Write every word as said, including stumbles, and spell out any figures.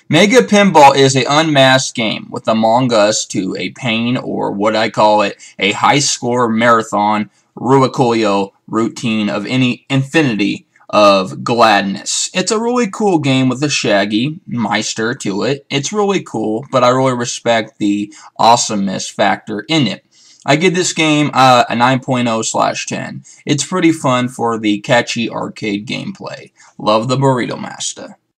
Mega Pinball is an unmasked game with Among Us to a pain, or what I call it, a high score marathon Ruicoyo routine of any infinity of gladness. It's a really cool game with a Shaggy Meister to it. It's really cool, but I really respect the awesomeness factor in it. I give this game uh, a nine point oh slash ten. It's pretty fun for the catchy arcade gameplay. Love the Burrito Master.